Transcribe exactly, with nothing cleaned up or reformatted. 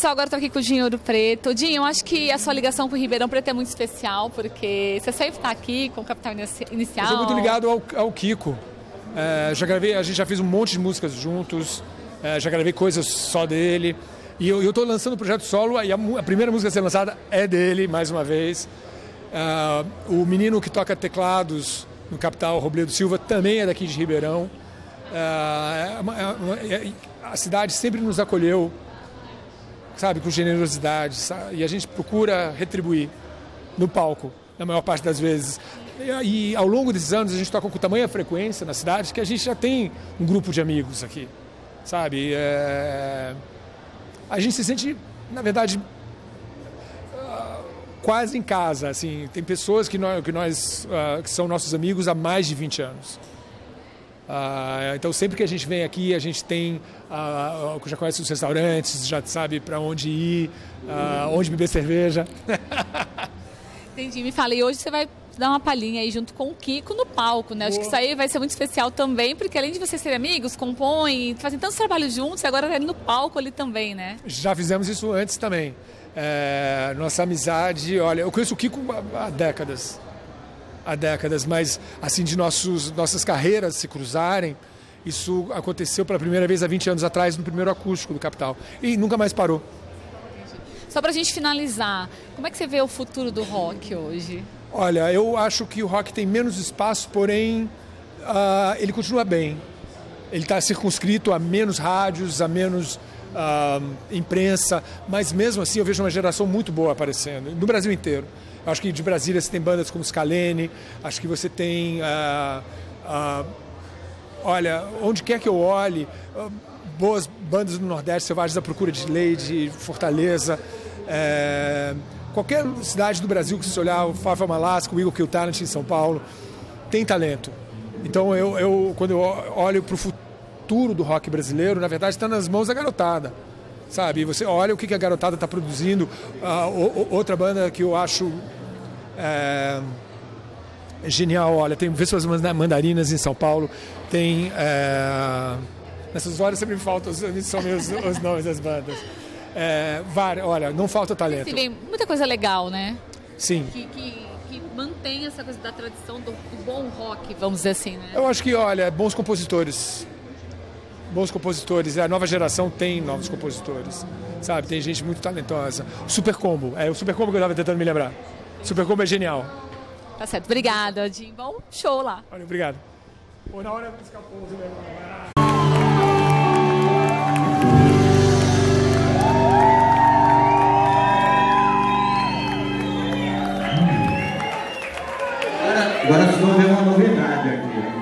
Pessoal, agora eu tô aqui com o Dinho Ouro Preto. Dinho, eu acho que a sua ligação com o Ribeirão Preto é muito especial, porque você sempre está aqui com o Capital Inicial. Eu sou muito ligado ao, ao Kiko. É, já gravei, a gente já fez um monte de músicas juntos, é, já gravei coisas só dele. E eu estou lançando o projeto solo, e a, a primeira música a ser lançada é dele, mais uma vez. É, o menino que toca teclados no Capital, Robledo Silva, também é daqui de Ribeirão. É, é, é, a cidade sempre nos acolheu, sabe, com generosidade, sabe? E a gente procura retribuir no palco, na maior parte das vezes. E, e ao longo desses anos a gente toca com tamanha frequência na cidade que a gente já tem um grupo de amigos aqui, sabe? É... A gente se sente, na verdade, uh, quase em casa, assim. Tem pessoas que nós, que, nós uh, que são nossos amigos há mais de vinte anos. Uh, então sempre que a gente vem aqui a gente tem uh, já conhece os restaurantes, já sabe para onde ir, uh, onde beber cerveja. Entendi, me fala, e hoje você vai dar uma palhinha aí junto com o Kiko no palco, né? Acho que isso aí vai ser muito especial também, porque além de vocês serem amigos, compõem, fazem tantos trabalhos juntos, e agora tá no palco ali também, né? Já fizemos isso antes também. É, nossa amizade, olha, eu conheço o Kiko há, há décadas. há décadas, mas assim, de nossos, nossas carreiras se cruzarem, isso aconteceu pela primeira vez há vinte anos atrás, no primeiro acústico do Capital, e nunca mais parou. Só pra gente finalizar, como é que você vê o futuro do rock hoje? Olha, eu acho que o rock tem menos espaço, porém, uh, ele continua bem. Ele está circunscrito a menos rádios, a menos uh, imprensa, mas mesmo assim eu vejo uma geração muito boa aparecendo, no Brasil inteiro. Acho que de Brasília você tem bandas como Scalene, acho que você tem, uh, uh, olha, onde quer que eu olhe, uh, boas bandas do Nordeste, Selvagens à Procura de Lady, Fortaleza, é, qualquer cidade do Brasil que você olhar, o Far From Alaska, o Eagle Kill Talent em São Paulo, tem talento. Então eu, eu quando eu olho para o futuro do rock brasileiro, na verdade está nas mãos da garotada. Sabe, você olha o que a garotada está produzindo. Uh, outra banda que eu acho é, genial, olha, tem Vespas Mandarinas em São Paulo, tem... É, nessas horas sempre me faltam, são meus, os nomes das bandas. É, várias, olha, não falta talento. Sim, vem muita coisa legal, né? Sim. Que, que, que mantém essa coisa da tradição do, do bom rock, vamos dizer assim, né? Eu acho que, olha, bons compositores... bons compositores, a nova geração tem novos compositores, sabe, tem gente muito talentosa. Super Combo, é o Super Combo que eu estava tentando me lembrar. Super Combo é genial. Tá certo, obrigada, Jim. Bom show lá. Olha, obrigado. Pô, na hora de buscar pouso, né? Agora vocês vão ver uma novidade aqui.